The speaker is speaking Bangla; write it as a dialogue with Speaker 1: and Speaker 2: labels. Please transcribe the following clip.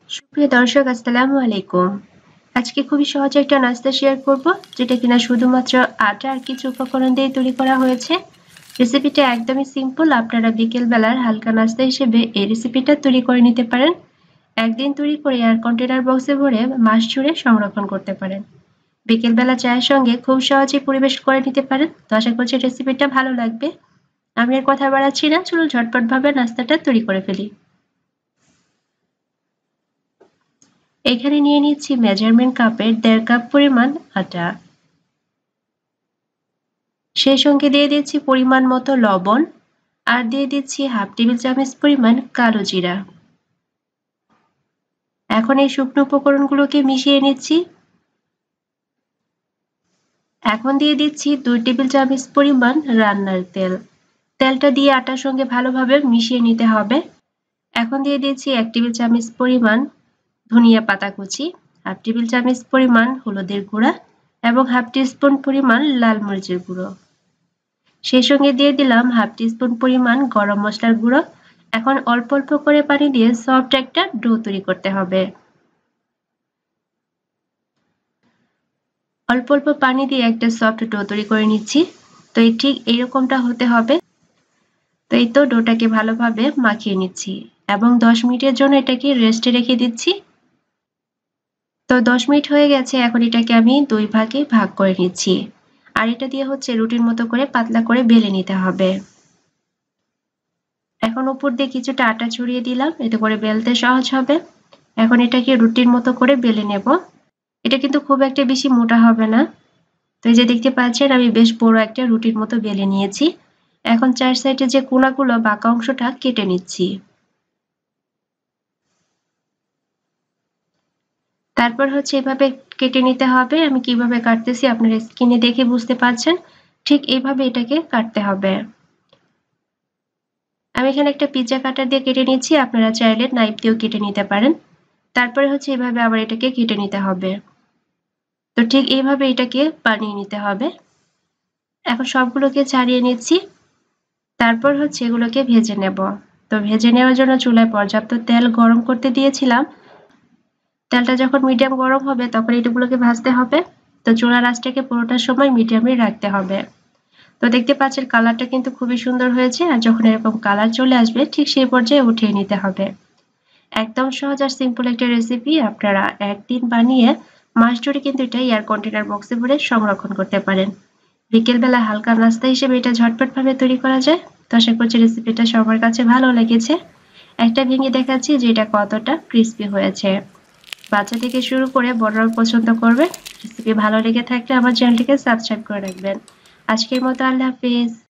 Speaker 1: সুপ্রিয় দর্শক, আসসালামু আলাইকুম। আজকে খুবই সহজ একটা নাস্তা শেয়ার করব, যেটা কিনা শুধুমাত্র আটা আর কিছু উপকরণ দিয়ে তৈরি করা হয়েছে। রেসিপিটা একদমই সিম্পল। আপনারা বিকেল বেলার হালকা নাস্তা হিসেবে এই রেসিপিটা তৈরি করে নিতে পারেন। একদিন তৈরি করে এয়ার কন্টেনার বক্সে ভরে মাস জুড়ে সংরক্ষণ করতে পারেন। বিকেল বেলা চায়ের সঙ্গে খুব সহজেই পরিবেশ করে নিতে পারেন। তো আশা করছি রেসিপিটা ভালো লাগবে। আমি আর কথা বাড়াচ্ছি না, চলুন ঝটপট ভাবে নাস্তাটা তৈরি করে ফেলি। এখানে নিয়ে নিচ্ছি মেজারমেন্ট কাপের 1.5 কাপ পরিমাণ আটা। সেই সঙ্গে দিয়ে দিচ্ছি পরিমাণ মতো লবণ আর দিয়ে দিচ্ছি হাফ টেবিল চামচ পরিমাণ কালো জিরা। এখন এই শুকনো উপকরণগুলোকে মিশিয়ে নিচ্ছি। এখন দিয়ে দিচ্ছি 2 টেবিল চামচ পরিমাণ রান্নার তেল। তেলটা দিয়ে আটার সঙ্গে ভালোভাবে মিশিয়ে নিতে হবে। এখন দিয়ে দিচ্ছি 1 টেবিল চামচ পরিমাণ ধনিয়া পাতা কুচি, হাফ টেবিল চামচ পরিমাণ হলুদের গুঁড়া এবং হাফ টিস্পুন পরিমাণ লাল মরিচের গুঁড়ো। সেই সঙ্গে দিয়ে দিলাম হাফ টিস্পুন পরিমাণ গরম মশলার গুঁড়ো। এখন অল্প অল্প করে পানি দিয়ে সফট একটা ডো তৈরি করতে হবে। অল্প অল্প পানি দিয়ে একটা সফট ডো তৈরি করে নিচ্ছি। তো এই ঠিক এইরকমটা হতে হবে। তো এই তো ডোটাকে ভালোভাবে মাখিয়ে নিচ্ছি এবং 10 মিনিটের জন্য এটাকে রেস্টে রেখে দিচ্ছি। তো 10 মিনিট হয়ে গেছে। এখন এটাকে আমি 2 ভাগে ভাগ করে নিচ্ছি। আর এটা দিয়ে হচ্ছে রুটির মতো করে পাতলা করে বেলে নিতে হবে। এখন উপর দিয়ে কিছুটা আটা ছড়িয়ে দিলাম, এতে করে বেলতে সহজ হবে। এখন এটাকে রুটির মতো করে বেলে নেব। এটা কিন্তু খুব একটা বেশি মোটা হবে না। তো এই যে দেখতে পাচ্ছেন, আমি বেশ বড় একটা রুটির মতো বেলে নিয়েছি। এখন 4 সাইডে যে কোণাগুলো বাঁকা অংশটা কেটে নিচ্ছি। তারপর হচ্ছে এভাবে কেটে নিতে হবে। আমি কিভাবে কাটতেছি আপনারা স্ক্রিনে দেখে বুঝতে পারছেন। ঠিক এইভাবে এটাকে কাটতে হবে। আমি এখানে একটা পিৎজা কাটার দিয়ে কেটে নিচ্ছি, আপনারা চাইলে নাইফ দিয়েও কেটে নিতে পারেন। তারপরে হচ্ছে এভাবে আবার এটাকে কেটে নিতে হবে। তো ঠিক এইভাবে এটাকে বানিয়ে নিতে হবে। এখন সবগুলোকে ছাড়িয়ে নিচ্ছি। তারপর হচ্ছে এগুলোকে ভেজে নেব। তো ভেজে নেওয়ার জন্য চুলায় পর্যাপ্ত তেল গরম করতে দিয়েছিলাম। তেলটা যখন মিডিয়াম গরম হবে তখন এগুলোকে ভাজতে হবে। তো চুলার আঁচটাকে পুরোটা সময় মিডিয়ামে রাখতে হবে। তো দেখতে পাচ্ছেন কালারটা কিন্তু খুবই সুন্দর হয়েছে। আর যখন এরকম কালার চলে আসবে ঠিক সেই পর্যায়ে উঠিয়ে নিতে হবে। একদম সহজ আর সিম্পল একটা রেসিপি। আপনারা একদিন বানিয়ে মাস জুড়ে কিন্তু এটা এয়ার কন্টেনার বক্সে ভরে সংরক্ষণ করতে পারেন। বিকেলবেলা হালকা নাস্তা হিসেবে এটা ঝটপট ভাবে তৈরি করা যায়। তো আশা করছি রেসিপিটা সবার কাছে ভালো লেগেছে। একটা ভেঙে দেখাচ্ছি যে এটা কতটা ক্রিস্পি হয়েছে। বাচ্চা থেকে শুরু করে বড়রাও পছন্দ করবে। রেসিপি ভালো লেগে থাকলে আমার চ্যানেলটিকে সাবস্ক্রাইব করে রাখবেন। আজকের মতো আল্লাহ হাফিজ।